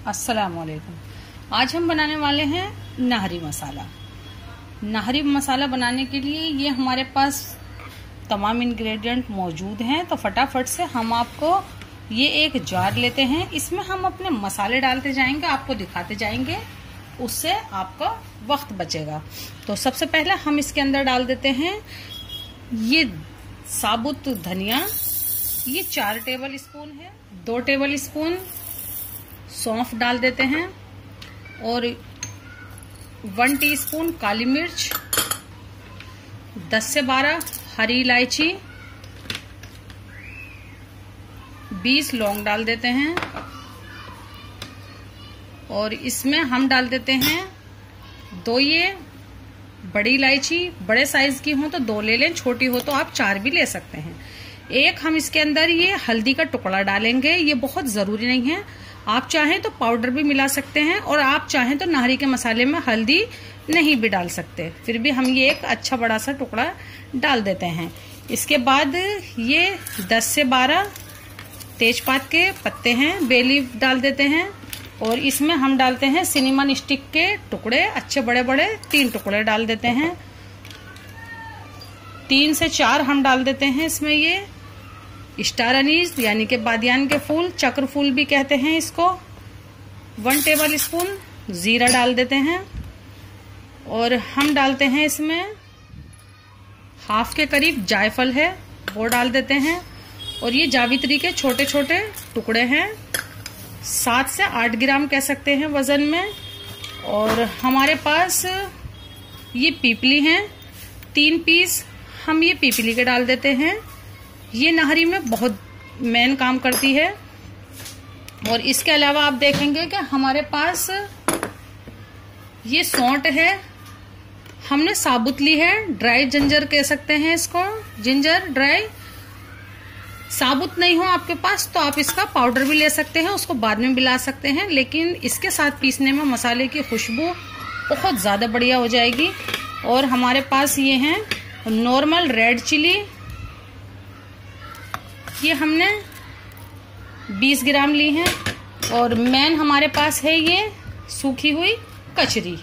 अस्सलाम वालेकुम। आज हम बनाने वाले हैं नाहरी मसाला। नाहरी मसाला बनाने के लिए ये हमारे पास तमाम इंग्रेडिएंट मौजूद हैं, तो फटाफट से हम आपको ये एक जार लेते हैं। इसमें हम अपने मसाले डालते जाएंगे, आपको दिखाते जाएंगे, उससे आपका वक्त बचेगा। तो सबसे पहले हम इसके अंदर डाल देते हैं ये साबुत धनिया, ये 4 टेबल स्पून है। 2 टेबल स्पून सौंफ डाल देते हैं और 1 टीस्पून काली मिर्च, 10 से 12 हरी इलायची, 20 लौंग डाल देते हैं और इसमें हम डाल देते हैं 2 ये बड़ी इलायची। बड़े साइज की हो तो 2 ले लें, छोटी हो तो आप 4 भी ले सकते हैं। एक हम इसके अंदर ये हल्दी का टुकड़ा डालेंगे, ये बहुत जरूरी नहीं है, आप चाहें तो पाउडर भी मिला सकते हैं और आप चाहें तो नाहरी के मसाले में हल्दी नहीं भी डाल सकते, फिर भी हम ये एक अच्छा बड़ा सा टुकड़ा डाल देते हैं। इसके बाद ये 10 से 12 तेजपात के पत्ते हैं, बे लीफ डाल देते हैं और इसमें हम डालते हैं सिनेमन स्टिक के टुकड़े, अच्छे बड़े बड़े 3 टुकड़े डाल देते हैं। 3 से 4 हम डाल देते हैं इसमें ये स्टार अनीस यानी कि बादियान के फूल, चक्र फूल भी कहते हैं इसको। 1 टेबल स्पून जीरा डाल देते हैं और हम डालते हैं इसमें हाफ के करीब जायफल है, वो डाल देते हैं और ये जावित्री के छोटे छोटे टुकड़े हैं, 7 से 8 ग्राम कह सकते हैं वजन में। और हमारे पास ये पीपली हैं, 3 पीस हम ये पीपली के डाल देते हैं, ये नाहरी में बहुत मेन काम करती है। और इसके अलावा आप देखेंगे कि हमारे पास ये सौंठ है, हमने साबुत ली है, ड्राई जिंजर कह सकते हैं इसको, जिंजर ड्राई। साबुत नहीं हो आपके पास तो आप इसका पाउडर भी ले सकते हैं, उसको बाद में मिला सकते हैं, लेकिन इसके साथ पीसने में मसाले की खुशबू बहुत ज्यादा बढ़िया हो जाएगी। और हमारे पास ये हैं नॉर्मल रेड चिली, ये हमने 20 ग्राम ली हैं। और मेन हमारे पास है ये सूखी हुई कचरी।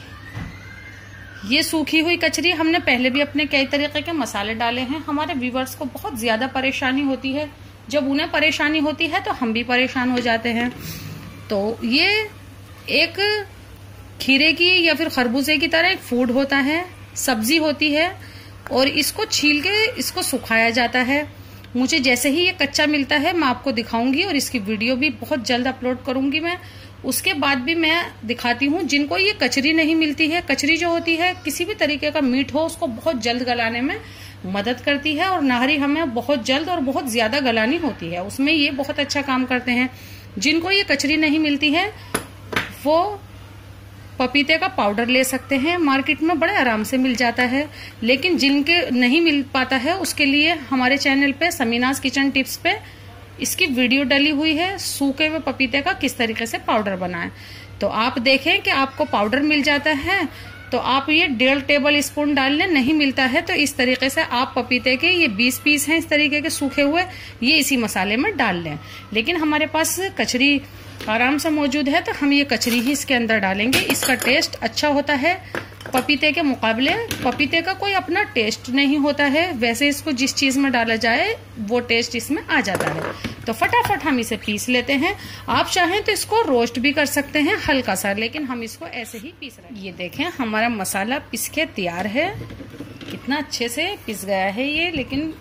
ये सूखी हुई कचरी हमने पहले भी अपने कई तरीके के मसाले डाले हैं। हमारे व्यूवर्स को बहुत ज्यादा परेशानी होती है, जब उन्हें परेशानी होती है तो हम भी परेशान हो जाते हैं। तो ये एक खीरे की या फिर खरबूजे की तरह एक फूड होता है, सब्जी होती है और इसको छील के इसको सुखाया जाता है। मुझे जैसे ही ये कच्चा मिलता है मैं आपको दिखाऊंगी और इसकी वीडियो भी बहुत जल्द अपलोड करूंगी मैं। उसके बाद भी मैं दिखाती हूँ जिनको ये कचरी नहीं मिलती है। कचरी जो होती है किसी भी तरीके का मीट हो उसको बहुत जल्द गलाने में मदद करती है और नाहरी हमें बहुत जल्द और बहुत ज्यादा गलानी होती है, उसमें ये बहुत अच्छा काम करते हैं। जिनको ये कचरी नहीं मिलती है वो पपीते का पाउडर ले सकते हैं, मार्केट में बड़े आराम से मिल जाता है। लेकिन जिनके नहीं मिल पाता है उसके लिए हमारे चैनल पे समीनाज किचन टिप्स पे इसकी वीडियो डली हुई है, सूखे हुए पपीते का किस तरीके से पाउडर बनाएं। तो आप देखें कि आपको पाउडर मिल जाता है तो आप ये 1.5 टेबल स्पून डाल लें, नहीं मिलता है तो इस तरीके से आप पपीते के ये 20 पीस हैं इस तरीके के सूखे हुए, ये इसी मसाले में डाल लें। लेकिन हमारे पास कचरी आराम से मौजूद है तो हम ये कचरी ही इसके अंदर डालेंगे, इसका टेस्ट अच्छा होता है पपीते के मुकाबले। पपीते का कोई अपना टेस्ट नहीं होता है, वैसे इसको जिस चीज में डाला जाए वो टेस्ट इसमें आ जाता है। तो फटाफट हम इसे पीस लेते हैं। आप चाहें तो इसको रोस्ट भी कर सकते हैं हल्का सा, लेकिन हम इसको ऐसे ही पीस रहे हैं। ये देखें हमारा मसाला पिस के तैयार है, कितना अच्छे से पिस गया है ये। लेकिन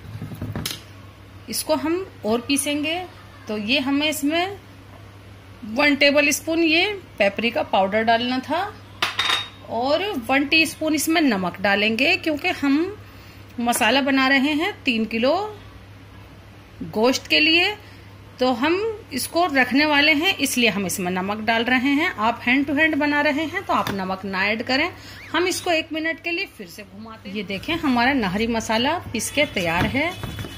इसको हम और पीसेंगे तो ये हमें इसमें 1 टेबल स्पून ये पेपरिका पाउडर डालना था और 1 टीस्पून इसमें नमक डालेंगे, क्योंकि हम मसाला बना रहे हैं 3 किलो गोश्त के लिए, तो हम इसको रखने वाले हैं इसलिए हम इसमें नमक डाल रहे हैं। आप हैंड टू हैंड बना रहे हैं तो आप नमक ना ऐड करें। हम इसको 1 मिनट के लिए फिर से घुमाते हैं। ये देखें हमारा नाहरी मसाला पिस के तैयार है,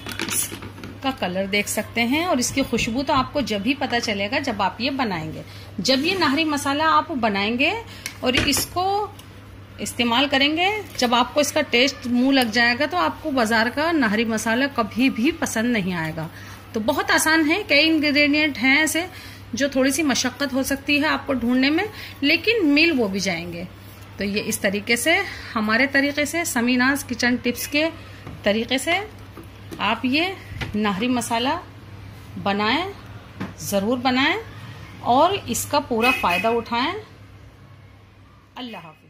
का कलर देख सकते हैं और इसकी खुशबू तो आपको जब ही पता चलेगा जब आप ये बनाएंगे। जब ये नाहरी मसाला आप बनाएंगे और इसको इस्तेमाल करेंगे, जब आपको इसका टेस्ट मुंह लग जाएगा तो आपको बाजार का नाहरी मसाला कभी भी पसंद नहीं आएगा। तो बहुत आसान है, कई इंग्रेडिएंट हैं ऐसे जो थोड़ी सी मशक्कत हो सकती है आपको ढूंढने में, लेकिन मिल वो भी जाएंगे। तो ये इस तरीके से, हमारे तरीके से, समीनाज किचन टिप्स के तरीके से आप ये नाहरी मसाला बनाएं, ज़रूर बनाएं और इसका पूरा फ़ायदा उठाएं। अल्लाह हाफ़िज़।